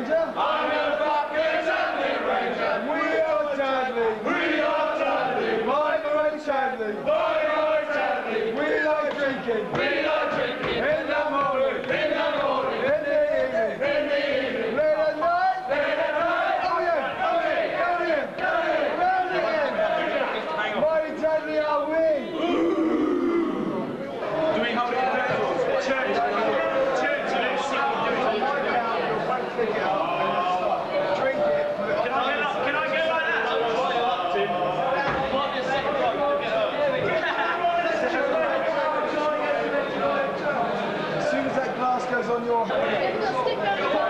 Ranger. I'm a fucking Tadley Ranger. We are Tadley. We are Tadley. My Tadley. My Tadley. We like drinking. We like drinking. In the morning. In the morning. In the evening. In the evening. Late at night. Late at night. Oh yeah. Come in. Down in. Round it in. Mighty Tadley are we. Do we hold it in church? Drink it. Can I get like that? As soon as that glass goes on your head.